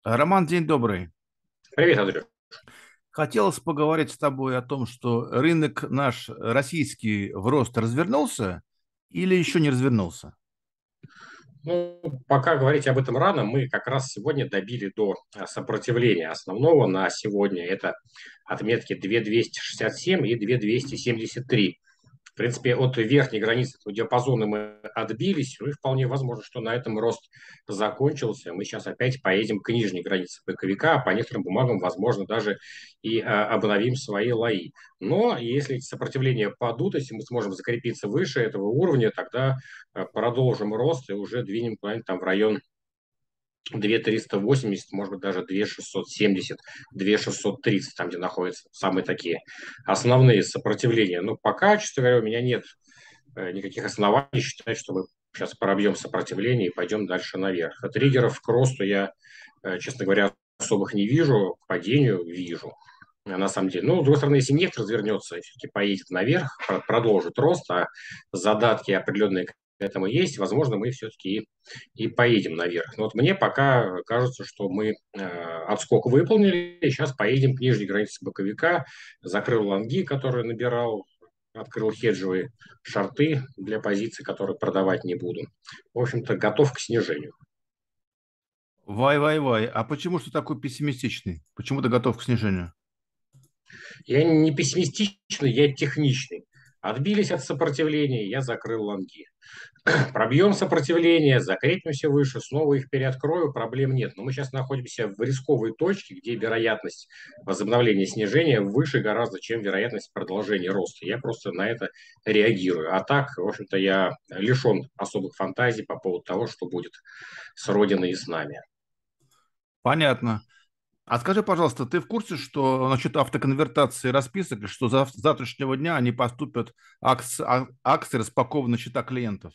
Роман, день добрый. Привет, Андрей. Хотелось поговорить с тобой о том, что рынок наш российский в рост развернулся или еще не развернулся? Ну, пока говорить об этом рано, мы как раз сегодня добили до сопротивления основного на сегодня. Это отметки 2267 и 2273. В принципе, от верхней границы этого диапазона мы отбились, ну и вполне возможно, что на этом рост закончился. Мы сейчас опять поедем к нижней границе боковика, а по некоторым бумагам, возможно, даже и обновим свои лои. Но если эти сопротивления падут, если мы сможем закрепиться выше этого уровня, тогда продолжим рост и уже двинем куда-нибудь там в район 2380, может быть, даже 2670, 2630, там, где находятся самые такие основные сопротивления. Но пока, честно говоря, у меня нет никаких оснований считать, что мы сейчас пробьем сопротивление и пойдем дальше наверх. А триггеров к росту я, честно говоря, особых не вижу, к падению вижу. На самом деле. Ну, с другой стороны, если нефть развернется и все-таки поедет наверх, продолжит рост, а задатки определенные к этому есть, возможно, мы все-таки и поедем наверх. Но вот мне пока кажется, что мы отскок выполнили, и сейчас поедем к нижней границе боковика, закрыл лонги, которые набирал, открыл хеджевые шорты для позиций, которые продавать не буду. В общем-то, готов к снижению. Вай-вай-вай. А почему что такой пессимистичный? Почему ты готов к снижению? Я не пессимистичный, я техничный. Отбились от сопротивления, я закрыл лонги. Пробьем сопротивление, закрепимся выше, снова их переоткрою, проблем нет. Но мы сейчас находимся в рисковой точке, где вероятность возобновления снижения выше гораздо, чем вероятность продолжения роста. Я просто на это реагирую. А так, в общем-то, я лишен особых фантазий по поводу того, что будет с Родиной и с нами. Понятно. А скажи, пожалуйста, ты в курсе, что насчет автоконвертации расписок, что с завтрашнего дня они поступят акции распакованы на счета клиентов?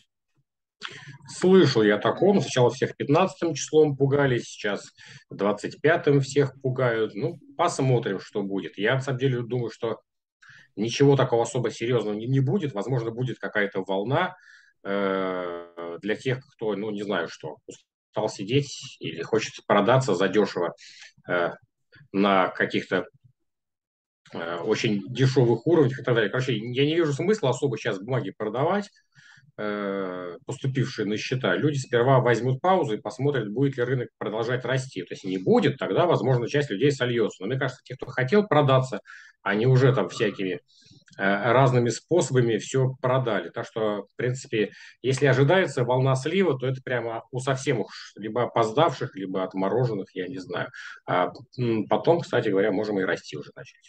Слышал я о таком. Сначала всех 15 числом пугали, сейчас 25 всех пугают. Ну, посмотрим, что будет. Я, на самом деле, думаю, что ничего такого особо серьезного не будет. Возможно, будет какая-то волна для тех, кто, ну, не знаю что, устал сидеть или хочет продаться задешево э, на каких-то очень дешевых уровнях и так далее. Короче, я не вижу смысла особо сейчас бумаги продавать, поступившие на счета. Люди сперва возьмут паузу и посмотрят, будет ли рынок продолжать расти. То есть не будет, тогда, возможно, часть людей сольется. Но мне кажется, те, кто хотел продаться, они уже там всякими разными способами все продали. Так что, в принципе, если ожидается волна слива, то это прямо у совсем уж либо опоздавших, либо отмороженных, я не знаю. А потом, кстати говоря, можем и расти уже начать.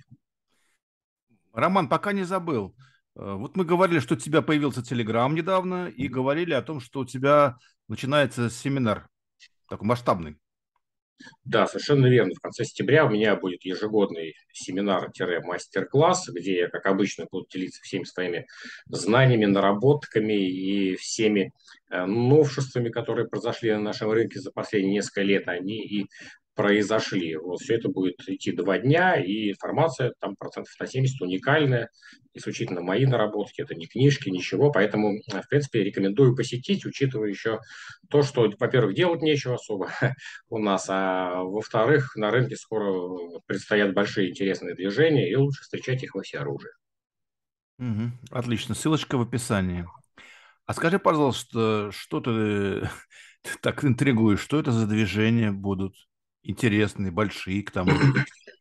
Роман, пока не забыл. Вот мы говорили, что у тебя появился Телеграм недавно, и говорили о том, что у тебя начинается семинар такой масштабный. Да, совершенно верно. В конце сентября у меня будет ежегодный семинар-мастер-класс, где я, как обычно, буду делиться всеми своими знаниями, наработками и всеми новшествами, которые произошли на нашем рынке за последние несколько лет. Они и произошли. Вот все это будет идти 2 дня, и информация там процентов на 70 уникальная, исключительно мои наработки, это не книжки, ничего, поэтому, в принципе, рекомендую посетить, учитывая еще то, что, во-первых, делать нечего особо, у нас, а во-вторых, на рынке скоро предстоят большие интересные движения, и лучше встречать их во всеоружии. Мгм. Отлично. Ссылочка в описании. А скажи, пожалуйста, что ты ты так интригуешь? Что это за движения будут? Интересные, большие к тому же.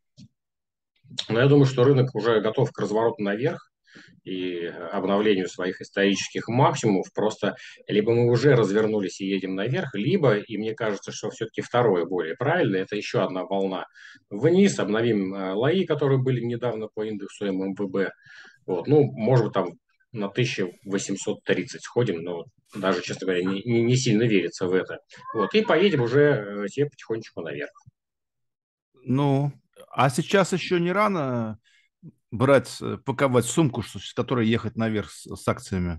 Но я думаю, что рынок уже готов к развороту наверх и обновлению своих исторических максимумов. Просто либо мы уже развернулись и едем наверх, либо, и мне кажется, что все-таки второе более правильно, это еще одна волна вниз, обновим лои, которые были недавно по индексу ММВБ. Вот, ну, может быть, там на 1830 сходим, но даже, честно говоря, не сильно верится в это. Вот, и поедем уже себе потихонечку наверх. Ну, а сейчас еще не рано брать, паковать сумку, с которой ехать наверх с акциями?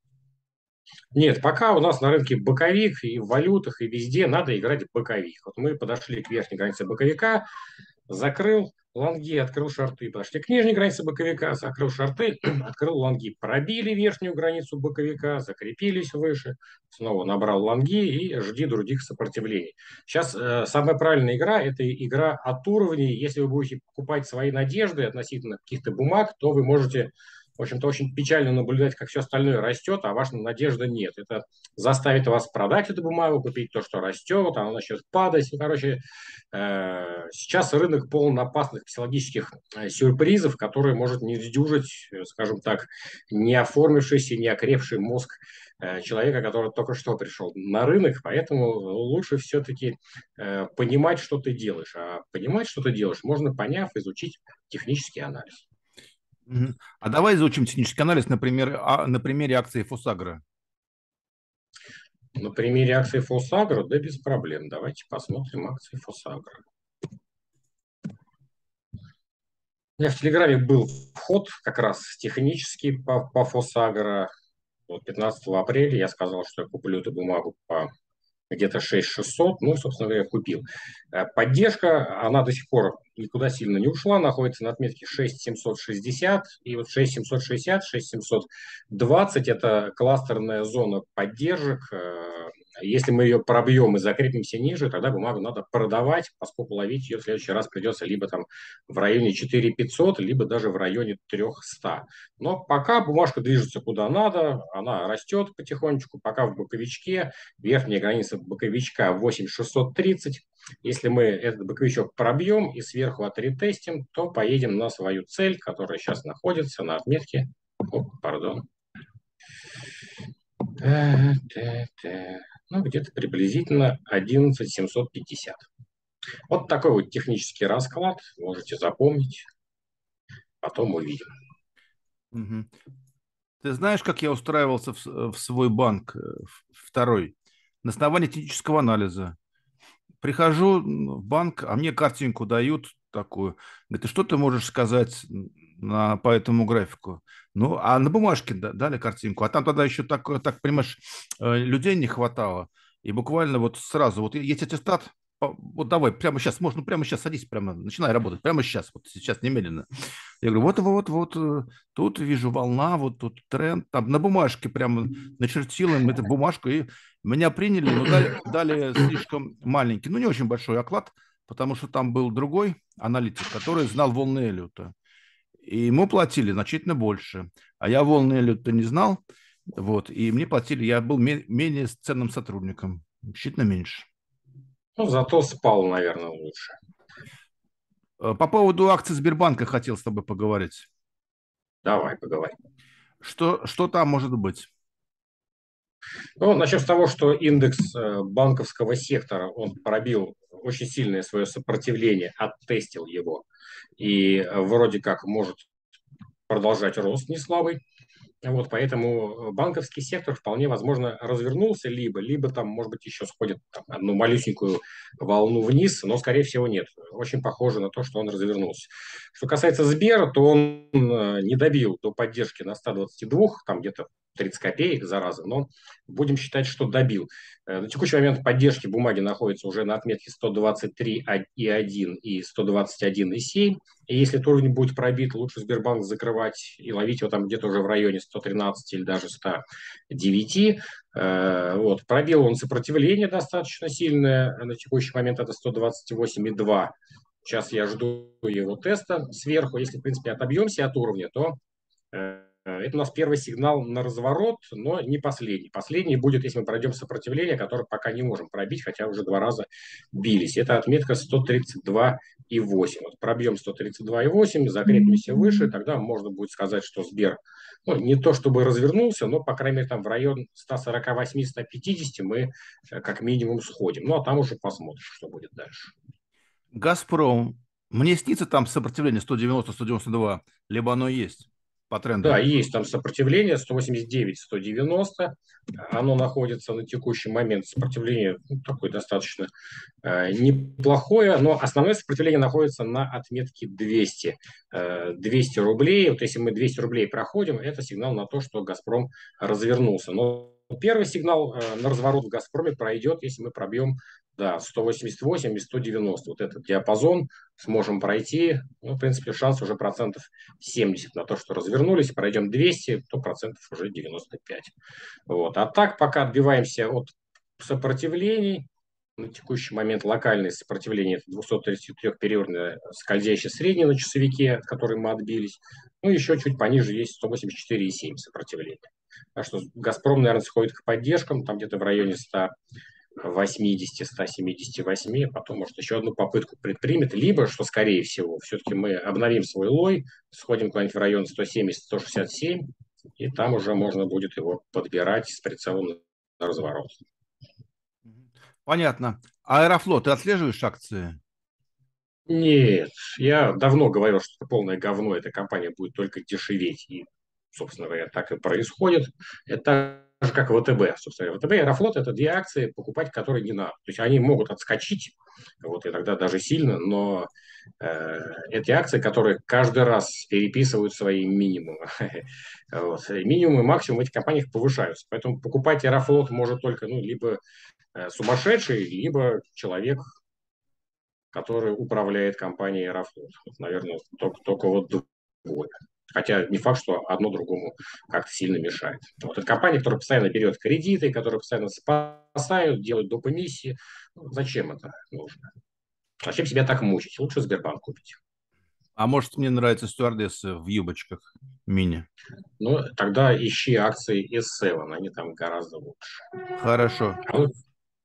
Нет, пока у нас на рынке боковик, и в валютах, и везде надо играть в боковик. Вот мы подошли к верхней границе боковика, закрыл, лонги, открыл шорты, подошли к нижней границе боковика, закрыл шорты, открыл лонги, пробили верхнюю границу боковика, закрепились выше, снова набрал лонги и жди других сопротивлений. Сейчас самая правильная игра – это игра от уровней. Если вы будете покупать свои надежды относительно каких-то бумаг, то вы можете, в общем-то, очень печально наблюдать, как все остальное растет, а ваша надежда нет. Это заставит вас продать эту бумагу, купить то, что растет, она начнет падать. Ну, короче, сейчас рынок полон опасных психологических сюрпризов, которые может не сдюжить, скажем так, не оформившийся, не окрепший мозг человека, который только что пришел на рынок. Поэтому лучше все-таки понимать, что ты делаешь. А понимать, что ты делаешь, можно, поняв, изучить технический анализ. А давай изучим технический анализ, например, на примере акции Фосагро. На примере акции Фосагро, да, без проблем. Давайте посмотрим акции Фосагро. У меня в Телеграме был вход как раз технический по Фосагро. Вот 15 апреля я сказал, что я куплю эту бумагу по где-то 6600, ну, собственно говоря, купил. Поддержка, она до сих пор никуда сильно не ушла, находится на отметке 6760, и вот 6760, 6720 – это кластерная зона поддержек. Если мы ее пробьем и закрепимся ниже, тогда бумагу надо продавать, поскольку ловить ее в следующий раз придется либо там в районе 4500, либо даже в районе 300. Но пока бумажка движется куда надо, она растет потихонечку, пока в боковичке, верхняя граница боковичка 8630. Если мы этот боковичок пробьем и сверху отретестим, то поедем на свою цель, которая сейчас находится на отметке, ну, где-то приблизительно 11750. Вот такой вот технический расклад, можете запомнить, потом увидим. Ты знаешь, как я устраивался в свой банк, второй, на основании технического анализа. Прихожу в банк, а мне картинку дают такую. Говорит, что ты можешь сказать по этому графику? Ну, а на бумажке дали картинку. А там тогда еще так, понимаешь, людей не хватало. И буквально вот сразу, вот есть аттестат, вот давай, прямо сейчас, можно прямо сейчас садись, прямо начинай работать, прямо сейчас, вот сейчас, немедленно. Я говорю, вот, тут вижу волна, вот тут тренд, там на бумажке прямо начертил им эту бумажку, и меня приняли, но дали слишком маленький, ну не очень большой оклад, потому что там был другой аналитик, который знал волны Эллиота. И ему платили значительно больше. А я волны Эллиота не знал, вот, и мне платили, я был менее ценным сотрудником, значительно меньше. Ну, зато спал, наверное, лучше. По поводу акций Сбербанка хотел с тобой поговорить. Давай, поговорим. Что там может быть? Ну, начнем с того, что индекс банковского сектора, он пробил очень сильное свое сопротивление, оттестил его. И вроде как может продолжать рост неслабый. Вот, поэтому банковский сектор вполне возможно развернулся, либо там, может быть, еще сходит там, одну малюсенькую волну вниз, но, скорее всего, нет. Очень похоже на то, что он развернулся. Что касается Сбера, то он не добил до поддержки на 122, там где-то 30 копеек, зараза, но будем считать, что добил. На текущий момент поддержки бумаги находится уже на отметке 123,1 и 121,7. И если этот уровень будет пробит, лучше Сбербанк закрывать и ловить его там где-то уже в районе 113 или даже 109. Вот. Пробил он сопротивление достаточно сильное. На текущий момент это 128,2. Сейчас я жду его теста сверху. Если, в принципе, отобьемся от уровня, то это у нас первый сигнал на разворот, но не последний. Последний будет, если мы пройдем сопротивление, которое пока не можем пробить, хотя уже 2 раза бились. Это отметка 132,8. Вот пробьем 132,8, закрепимся выше, тогда можно будет сказать, что Сбер, ну, не то чтобы развернулся, но, по крайней мере, там в район 148-150 мы как минимум сходим. Ну, а там уже посмотрим, что будет дальше. Газпром. Мне снится там сопротивление 190-192, либо оно есть по тренду? Да, есть там сопротивление 189-190. Оно находится на текущий момент. Сопротивление такое достаточно неплохое, но основное сопротивление находится на отметке 200. 200 рублей. Вот если мы 200 рублей проходим, это сигнал на то, что «Газпром» развернулся. Но первый сигнал на разворот в «Газпроме» пройдет, если мы пробьем Да, 188 и 190. Вот этот диапазон сможем пройти. Ну, в принципе, шанс уже процентов 70 на то, что развернулись. Пройдем 200, то процентов уже 95. Вот. А так, пока отбиваемся от сопротивлений, на текущий момент локальное сопротивление — это 233-периодное скользящее среднее на часовике, от которой мы отбились. Ну, еще чуть пониже есть 184,7 сопротивления. Так что «Газпром», наверное, сходит к поддержкам, там где-то в районе 180-178, а потом, может, еще одну попытку предпримет, либо, что скорее всего, все-таки мы обновим свой лой, сходим куда-нибудь в район 170-167, и там уже можно будет его подбирать с прицелом на разворот. Понятно. А Аэрофлот, ты отслеживаешь акции? Нет, я давно говорил, что это полное говно, эта компания будет только дешеветь. И, собственно говоря, так и происходит. Это так же, как ВТБ. Собственно, ВТБ и Аэрофлот — это две акции, покупать которые не надо. То есть они могут отскочить, вот иногда даже сильно, но эти акции, которые каждый раз переписывают свои минимумы. Вот. Минимум и максимум в этих компаниях повышаются. Поэтому покупать Аэрофлот может только либо сумасшедший, либо человек, который управляет компанией Аэрофлот. Вот, наверное, только вот двое. Хотя не факт, что одно другому как-то сильно мешает. Вот это компания, которая постоянно берет кредиты, которая постоянно спасают, делают доп. Эмиссии. Ну, зачем это нужно? Зачем себя так мучить? Лучше Сбербанк купить. А может, мне нравятся стюардессы в юбочках мини? Ну, тогда ищи акции S7, они там гораздо лучше. Хорошо. А вот,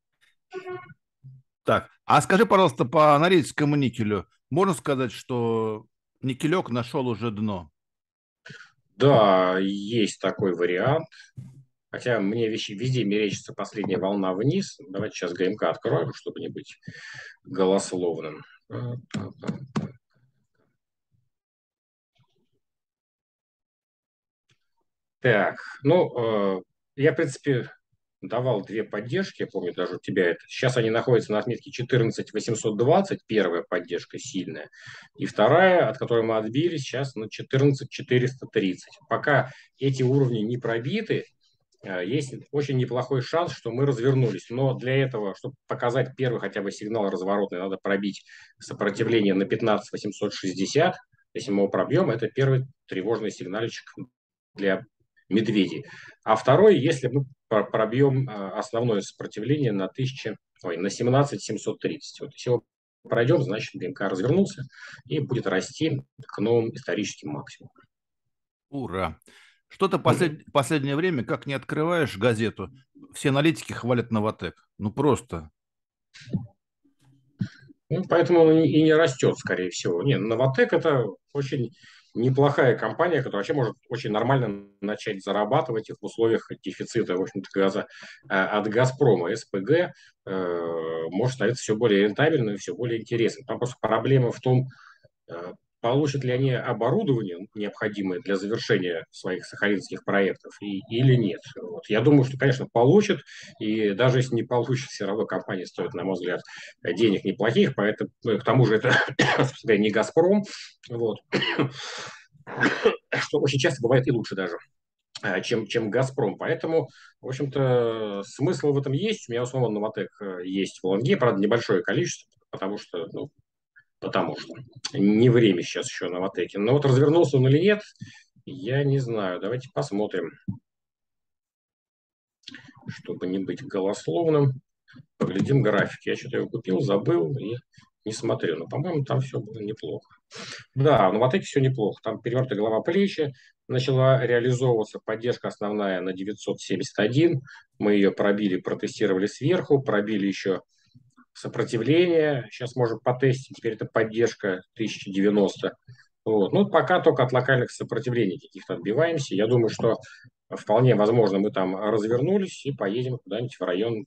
Так, а скажи, пожалуйста, по норильскому никелю, можно сказать, что никелек нашел уже дно? да, есть такой вариант. Хотя мне везде мерещится последняя волна вниз. Давайте сейчас ГМК откроем, чтобы не быть голословным. Так, я, в принципе, давал две поддержки, я помню даже у тебя это. Сейчас они находятся на отметке 14 820, первая поддержка сильная, и вторая, от которой мы отбились, сейчас на 14 430. Пока эти уровни не пробиты, есть очень неплохой шанс, что мы развернулись. Но для этого, чтобы показать первый хотя бы сигнал разворотный, надо пробить сопротивление на 15 860. Если мы его пробьем, это первый тревожный сигнальчик для медведей. А второй, если мы пробьем основное сопротивление на 17 730. Вот если его пройдем, значит БМК развернулся и будет расти к новым историческим максимумам. Ура! Что-то последнее время, как не открываешь газету, все аналитики хвалят Новатэк. Ну просто. Ну, поэтому он и не растет, скорее всего. Не, Новатэк — это очень неплохая компания, которая вообще может очень нормально начать зарабатывать их в условиях дефицита, в общем-то, газа от «Газпрома». СПГ может становиться все более рентабельным и все более интересным. Там просто проблема в том, э, получат ли они оборудование, необходимое для завершения своих сахалинских проектов, или нет. Вот. Я думаю, что, конечно, получат, и даже если не получат, все равно компания стоит, на мой взгляд, денег неплохих, поэтому, к тому же это, собственно говоря, не «Газпром», вот. Что очень часто бывает и лучше даже, чем «Газпром». Поэтому, в общем-то, смысл в этом есть. У меня, условно, «Новатэк» есть в Лонге, правда, небольшое количество, потому что не время сейчас еще на Новатэке. Но вот развернулся он или нет, я не знаю. Давайте посмотрим, чтобы не быть голословным. Поглядим график. Я что-то его купил, забыл и не смотрю. Но, по-моему, там все было неплохо. Да, в Новатэке все неплохо. Там перевернутая голова плечи начала реализовываться. Поддержка основная на 971. Мы ее пробили, протестировали сверху, пробили еще сопротивление. Сейчас можем потестить. Теперь это поддержка 1090. Вот. Ну, пока только от локальных сопротивлений каких-то отбиваемся. Я думаю, что вполне возможно мы там развернулись и поедем куда-нибудь в район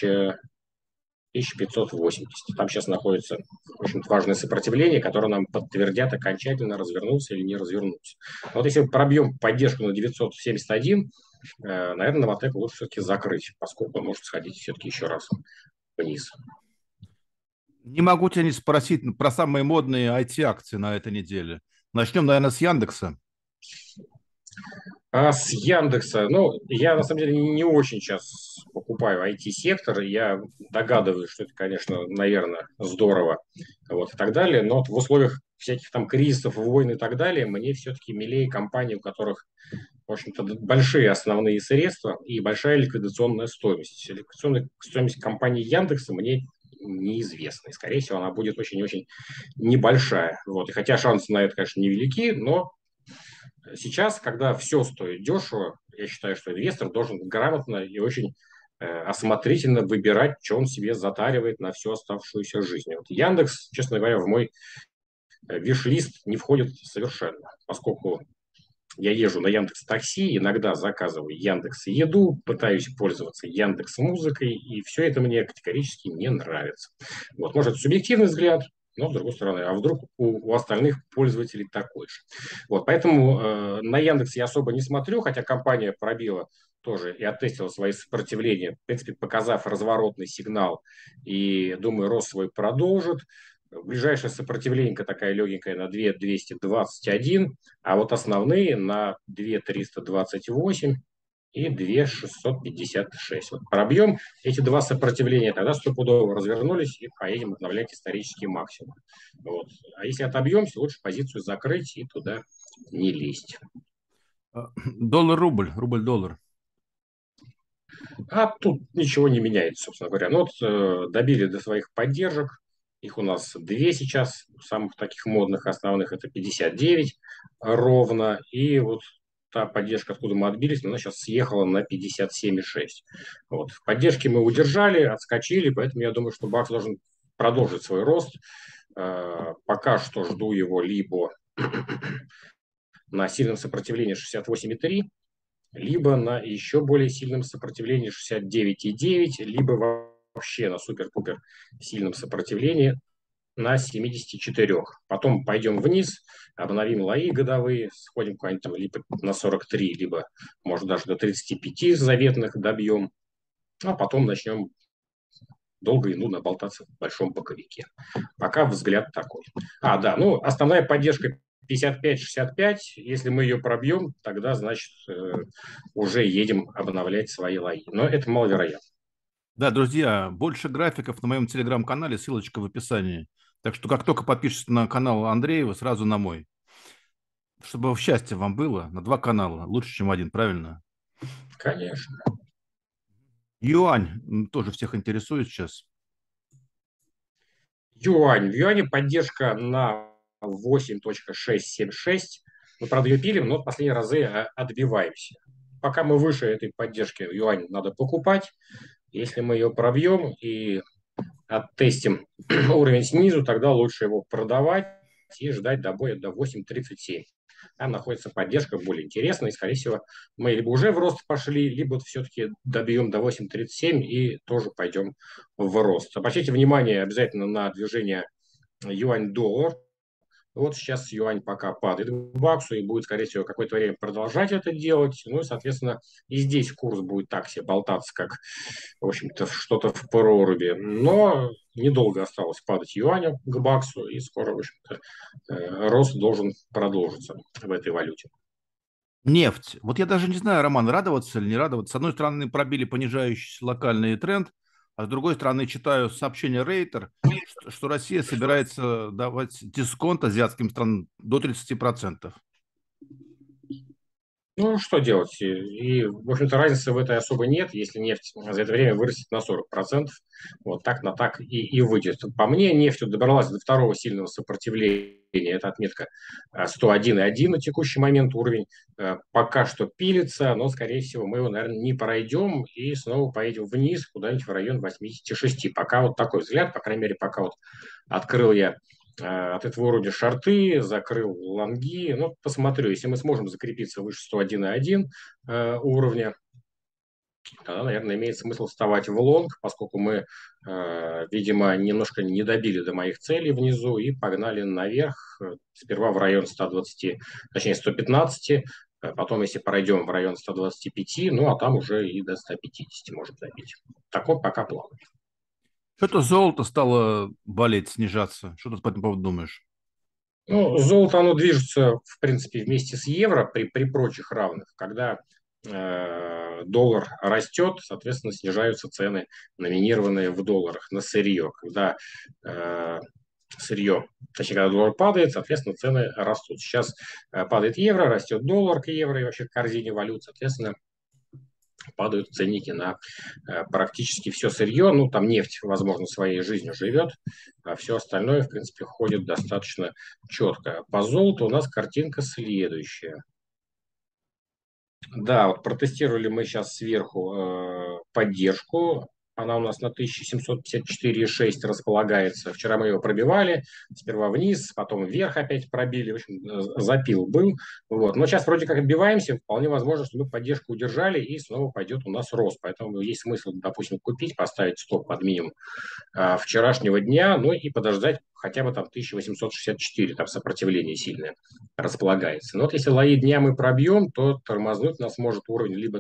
1580. Там сейчас находится очень важное сопротивление, которое нам подтвердят окончательно, развернулся или не развернулся. Вот если пробьем поддержку на 971, наверное, Новатэк лучше все-таки закрыть, поскольку он может сходить все-таки еще раз вниз. Не могу тебя не спросить про самые модные IT-акции на этой неделе. Начнем, наверное, с Яндекса. А с Яндекса, ну, я на самом деле не очень сейчас покупаю IT-сектор, я догадываюсь, что это, конечно, наверное, здорово, вот, и так далее, но вот в условиях всяких там кризисов, войн и так далее, мне все-таки милее компании, у которых, в общем-то, большие основные средства и большая ликвидационная стоимость. Ликвидационная стоимость компании Яндекса мне неизвестна, и, скорее всего, она будет очень-очень небольшая, вот, и хотя шансы на это, конечно, невелики, но сейчас, когда все стоит дешево, я считаю, что инвестор должен грамотно и очень осмотрительно выбирать, что он себе затаривает на всю оставшуюся жизнь. Вот Яндекс, честно говоря, в мой виш-лист не входит совершенно, поскольку я езжу на Яндекс Такси, иногда заказываю Яндекс Еду, пытаюсь пользоваться Яндекс Музыкой, и все это мне категорически не нравится. Вот, может, субъективный взгляд, но с другой стороны, а вдруг у остальных пользователей такой же. Вот, поэтому на Яндекс я особо не смотрю, хотя компания пробила тоже и оттестила свои сопротивления, в принципе, показав разворотный сигнал, и, думаю, рост свой продолжит. Ближайшая сопротивленька такая легенькая на 2 221, а вот основные на 2 328 и 2 656. Вот пробьем эти два сопротивления, тогда стопудово развернулись и поедем обновлять исторический максимум. Вот. А если отобьемся, лучше позицию закрыть и туда не лезть. Доллар-рубль, рубль-доллар. А тут ничего не меняется, собственно говоря. Ну, вот, добили до своих поддержек. Их у нас две сейчас, самых таких модных, основных, это 59 ровно. И вот та поддержка, откуда мы отбились, она сейчас съехала на 57,6. Вот. В поддержке мы удержали, отскочили, поэтому я думаю, что Бакс должен продолжить свой рост. Пока что жду его либо на сильном сопротивлении 68,3, либо на еще более сильном сопротивлении 69,9, либо вообще на супер-пупер сильном сопротивлении на 74. Потом пойдем вниз, обновим лои годовые, сходим куда-нибудь там либо на 43, либо, может, даже до 35 заветных добьем, а потом начнем долго и нудно болтаться в большом боковике. Пока взгляд такой. А, да, ну, основная поддержка 55-65. Если мы ее пробьем, тогда, значит, уже едем обновлять свои лои. Но это маловероятно. Да, друзья, больше графиков на моем телеграм-канале, ссылочка в описании. Так что как только подпишешься на канал Андреева, сразу на мой. Чтобы счастье вам было, на два канала, лучше, чем один, правильно? Конечно. Юань тоже всех интересует сейчас. Юань. В юане поддержка на 8.676. Мы, правда, ее пилим, но в последние разы отбиваемся. Пока мы выше этой поддержки, юань надо покупать. Если мы ее пробьем и оттестим уровень снизу, тогда лучше его продавать и ждать до боя до 8.37. Там находится поддержка более интересная, и, скорее всего, мы либо уже в рост пошли, либо все-таки добьем до 8.37 и тоже пойдем в рост. Обратите внимание обязательно на движение юань-доллар. Вот сейчас юань пока падает к баксу и будет, скорее всего, какое-то время продолжать это делать. Ну и, соответственно, и здесь курс будет так себе болтаться, как, в общем-то, что-то в проруби. Но недолго осталось падать юаню к баксу, и скоро, в общем-то, рост должен продолжиться в этой валюте. Нефть. Вот я даже не знаю, Роман, радоваться или не радоваться. С одной стороны, пробили понижающийся локальный тренд, а с другой стороны, читаю сообщение Рейтер, что Россия собирается давать дисконт азиатским странам до 30%. Ну, что делать? И, в общем-то, разницы в этой особо нет, если нефть за это время вырастет на 40%. Вот так на так и выйдет. По мне, нефть добралась до второго сильного сопротивления. Это отметка 101,1 на текущий момент. Уровень пока что пилится, но, скорее всего, мы его, наверное, не пройдем и снова поедем вниз, куда-нибудь в район 86. Пока вот такой взгляд, по крайней мере, пока вот открыл я от этого уровня шорты, закрыл лонги. Ну, посмотрю, если мы сможем закрепиться выше 101,1 уровня, тогда, наверное, имеет смысл вставать в лонг, поскольку мы, видимо, немножко не добили до моих целей внизу и погнали наверх, сперва в район 120, точнее 115, потом, если пройдем в район 125, ну, а там уже и до 150 можем добить. Такой пока план. Что-то золото стало болеть, снижаться. Что ты по этому поводу думаешь? Ну, золото, оно движется, в принципе, вместе с евро при прочих равных. Когда доллар растет, соответственно, снижаются цены, номинированные в долларах на сырье. Когда э, сырье, точнее, когда доллар падает, соответственно, цены растут. Сейчас падает евро, растет доллар к евро и вообще к корзине валют, соответственно, падают ценники на практически все сырье. Ну, там нефть, возможно, своей жизнью живет, а все остальное, в принципе, ходит достаточно четко. По золоту у нас картинка следующая. Да, вот протестировали мы сейчас сверху поддержку. Она у нас на 1754,6 располагается. Вчера мы ее пробивали. Сперва вниз, потом вверх опять пробили. В общем, запил был. Вот. Но сейчас вроде как отбиваемся. Вполне возможно, что мы поддержку удержали и снова пойдет у нас рост. Поэтому есть смысл, допустим, купить, поставить стоп под минимум вчерашнего дня, ну и подождать хотя бы там 1864, там сопротивление сильное располагается. Но вот если лои дня мы пробьем, то тормознуть нас может уровень либо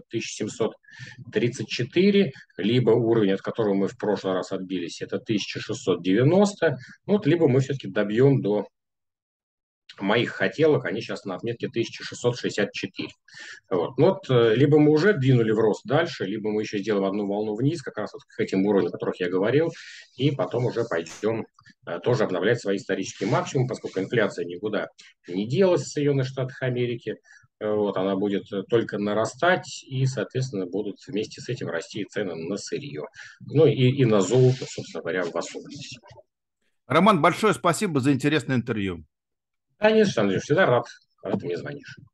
1734, либо уровень, от которого мы в прошлый раз отбились, это 1690, вот, либо мы все-таки добьем до моих хотелок, они сейчас на отметке 1664. Вот. Ну вот, либо мы уже двинули в рост дальше, либо мы еще сделаем одну волну вниз, как раз вот к этим уровням, о которых я говорил, и потом уже пойдем тоже обновлять свои исторические максимумы, поскольку инфляция никуда не делась в Соединенных Штатах Америки. Вот, она будет только нарастать, и, соответственно, будут вместе с этим расти цены на сырье. Ну и на золото, собственно говоря, в особенности. Роман, большое спасибо за интересное интервью. Конечно, Андрей, всегда рад, когда ты мне звонишь.